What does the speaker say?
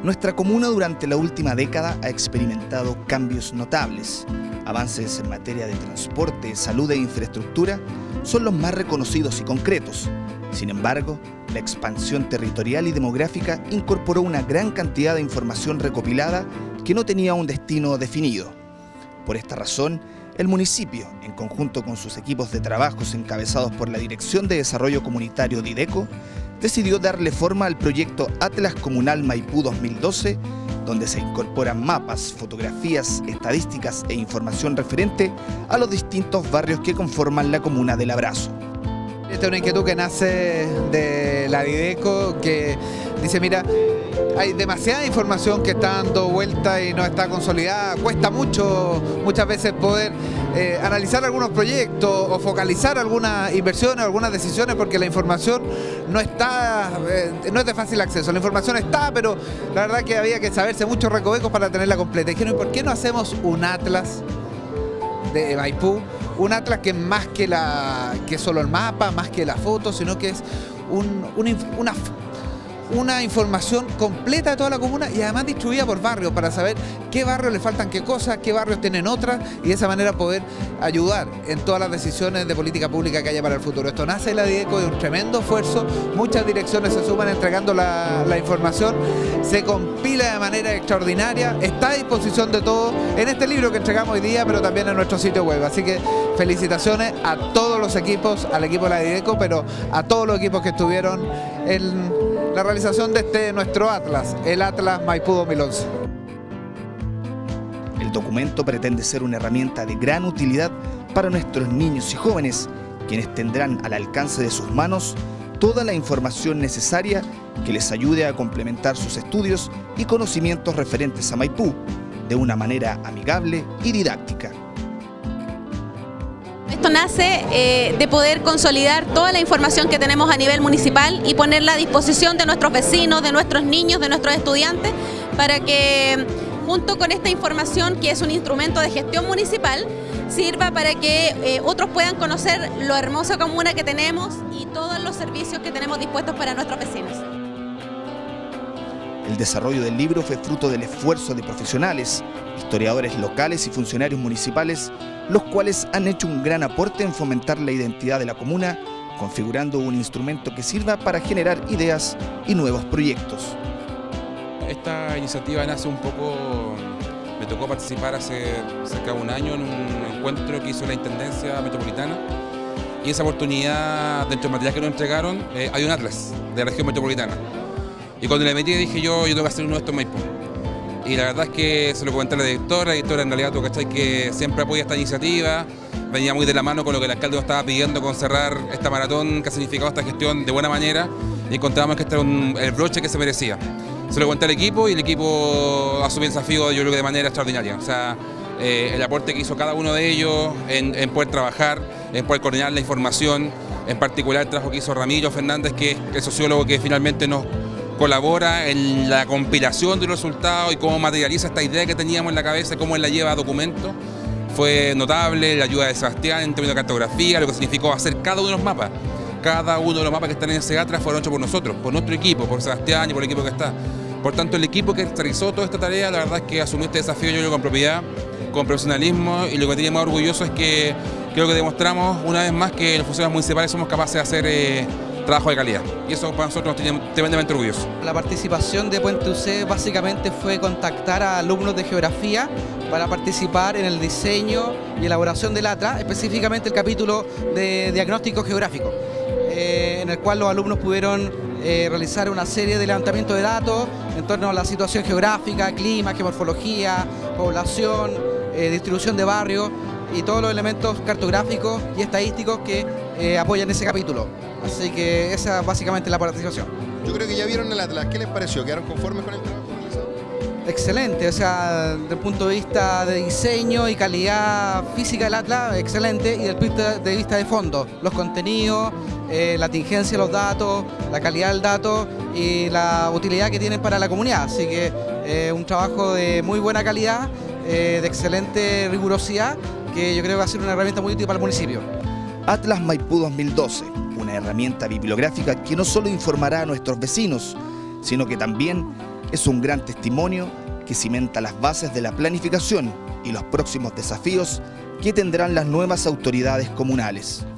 Nuestra comuna durante la última década ha experimentado cambios notables. Avances en materia de transporte, salud e infraestructura son los más reconocidos y concretos. Sin embargo, la expansión territorial y demográfica incorporó una gran cantidad de información recopilada que no tenía un destino definido. Por esta razón, el municipio, en conjunto con sus equipos de trabajos encabezados por la Dirección de Desarrollo Comunitario Dideco, decidió darle forma al proyecto Atlas Comunal Maipú 2012, donde se incorporan mapas, fotografías, estadísticas e información referente a los distintos barrios que conforman la comuna del Abrazo. Esta es una inquietud que nace de la Dideco, que dice, mira, hay demasiada información que está dando vuelta y no está consolidada. Cuesta muchas veces poder analizar algunos proyectos o focalizar algunas inversiones, algunas decisiones, porque la información no es de fácil acceso. La información está, pero la verdad que había que saberse muchos recovecos para tenerla completa. Y dijeron, ¿por qué no hacemos un atlas de Maipú? Un atlas que es más que solo el mapa, más que la foto, sino que es una información completa de toda la comuna y además distribuida por barrios para saber qué barrios le faltan qué cosas, qué barrios tienen otras y de esa manera poder ayudar en todas las decisiones de política pública que haya para el futuro. Esto nace de la Dideco de un tremendo esfuerzo, muchas direcciones se suman entregando la información, se compila de manera extraordinaria, está a disposición de todos en este libro que entregamos hoy día, pero también en nuestro sitio web. Así que felicitaciones a todos los equipos, al equipo de la Dideco, pero a todos los equipos que estuvieron en la realización de nuestro Atlas, el Atlas Maipú 2011. El documento pretende ser una herramienta de gran utilidad para nuestros niños y jóvenes, quienes tendrán al alcance de sus manos toda la información necesaria que les ayude a complementar sus estudios y conocimientos referentes a Maipú, de una manera amigable y didáctica. Esto nace de poder consolidar toda la información que tenemos a nivel municipal y ponerla a disposición de nuestros vecinos, de nuestros niños, de nuestros estudiantes, para que junto con esta información, que es un instrumento de gestión municipal, sirva para que otros puedan conocer lo hermosa comuna que tenemos y todos los servicios que tenemos dispuestos para nuestros vecinos. El desarrollo del libro fue fruto del esfuerzo de profesionales, historiadores locales y funcionarios municipales, los cuales han hecho un gran aporte en fomentar la identidad de la comuna, configurando un instrumento que sirva para generar ideas y nuevos proyectos. Esta iniciativa nace un poco, me tocó participar hace cerca de un año en un encuentro que hizo la Intendencia Metropolitana, y esa oportunidad, dentro del material que nos entregaron, hay un atlas de la región metropolitana. Y cuando le metí dije yo tengo que hacer uno de estos en Maipú. Y la verdad es que se lo comenté a la directora en realidad tú cachai que siempre apoya esta iniciativa, venía muy de la mano con lo que el alcalde nos estaba pidiendo con cerrar esta maratón que ha significado esta gestión de buena manera, y encontramos que este era el broche que se merecía. Se lo comenté al equipo y el equipo asumió el desafío, yo creo que de manera extraordinaria. O sea, el aporte que hizo cada uno de ellos en poder trabajar, en poder coordinar la información, en particular el trabajo que hizo Ramiro Fernández, que es el sociólogo que finalmente nos colabora en la compilación de los resultados y cómo materializa esta idea que teníamos en la cabeza, cómo él la lleva a documento. Fue notable la ayuda de Sebastián en términos de cartografía, lo que significó hacer cada uno de los mapas. Cada uno de los mapas que están en ese atlas fueron hechos por nosotros, por nuestro equipo, por Sebastián y por el equipo que está. Por tanto, el equipo que realizó toda esta tarea, la verdad es que asumió este desafío yo creo con propiedad, con profesionalismo, y lo que tenía más orgulloso es que creo que demostramos una vez más que los funcionarios municipales somos capaces de hacer trabajo de calidad, y eso para nosotros nos tiene tremendamente orgullosos. La participación de Puente UC básicamente fue contactar a alumnos de geografía para participar en el diseño y elaboración del atlas, específicamente el capítulo de diagnóstico geográfico, en el cual los alumnos pudieron realizar una serie de levantamientos de datos en torno a la situación geográfica, clima, geomorfología, población, distribución de barrios y todos los elementos cartográficos y estadísticos que apoyan ese capítulo. Así que esa es básicamente la participación. Yo creo que ya vieron el atlas, ¿qué les pareció? ¿Quedaron conformes con el trabajo realizado? Excelente, o sea, desde el punto de vista de diseño y calidad física del atlas, excelente, y desde el punto de vista de fondo, los contenidos, la tingencia de los datos, la calidad del dato y la utilidad que tienen para la comunidad. Así que un trabajo de muy buena calidad, de excelente rigurosidad, que yo creo que va a ser una herramienta muy útil para el municipio. Atlas Maipú 2012, una herramienta bibliográfica que no solo informará a nuestros vecinos, sino que también es un gran testimonio que cimenta las bases de la planificación y los próximos desafíos que tendrán las nuevas autoridades comunales.